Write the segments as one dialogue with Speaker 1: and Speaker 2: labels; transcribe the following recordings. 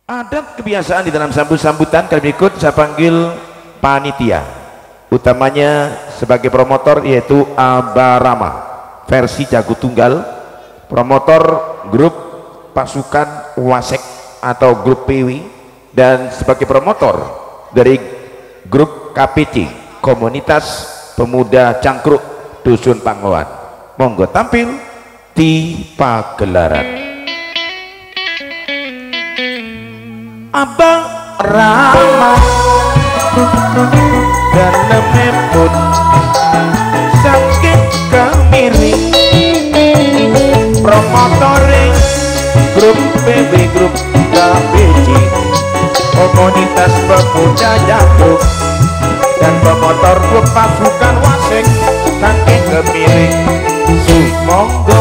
Speaker 1: Adat kebiasaan di dalam sambutan kali berikut saya panggil panitia, utamanya sebagai promotor yaitu Abarama versi jago tunggal, promotor grup pasukan Wasek atau grup PW, dan sebagai promotor dari grup KPC Komunitas Pemuda Cangkruk Dusun Pangoan. Monggo tampil di pagelaran. Abang Rama dalam meput sakit kemiri promotoring grup PB grup KPC Komunitas Pemuda Cangkruk dan promotor grup pasukan Wasek sakit kemiri Sumonggo.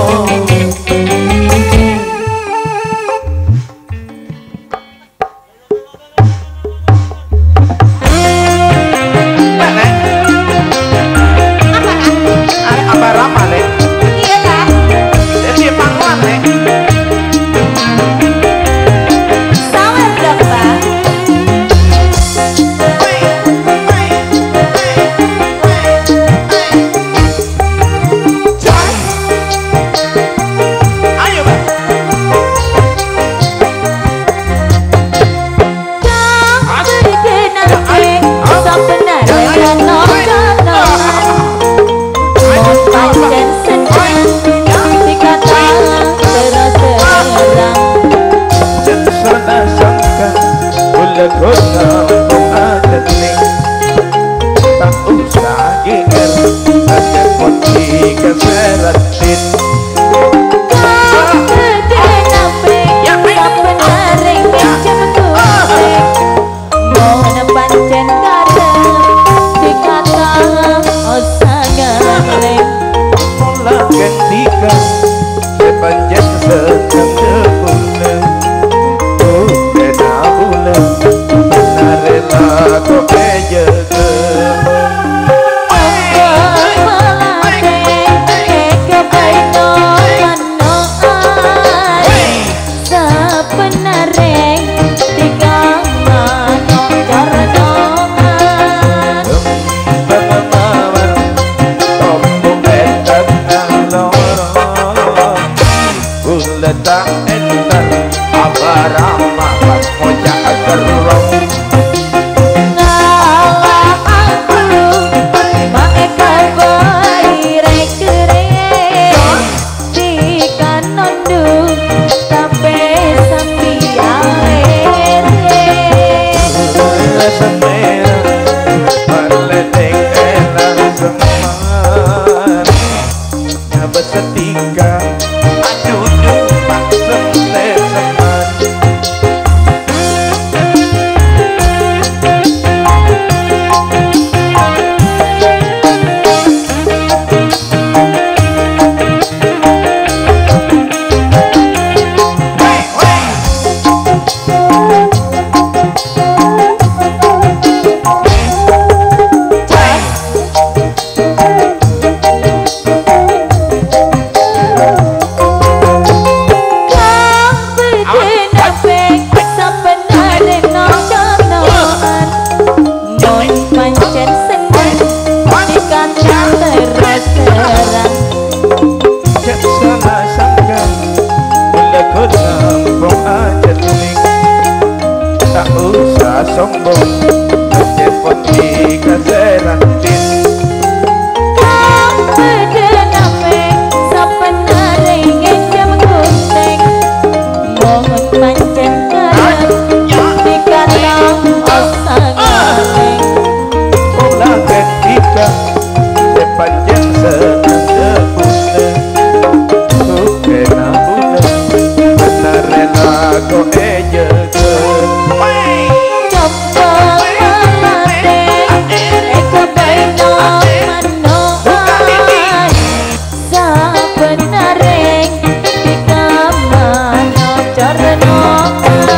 Speaker 2: Benar di kamar, no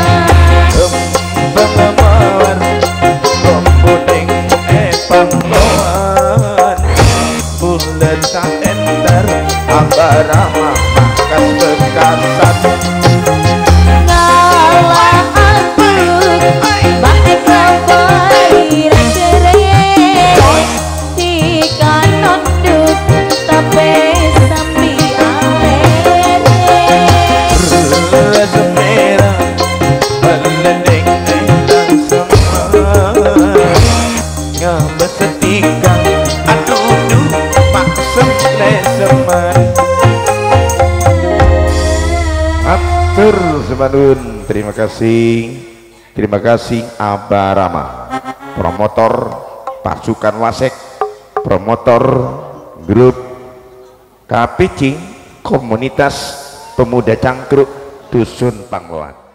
Speaker 1: manun. Terima kasih Abarama, promotor pasukan Wasek, promotor grup KPC komunitas pemuda cangkruk Dusun Pangloan.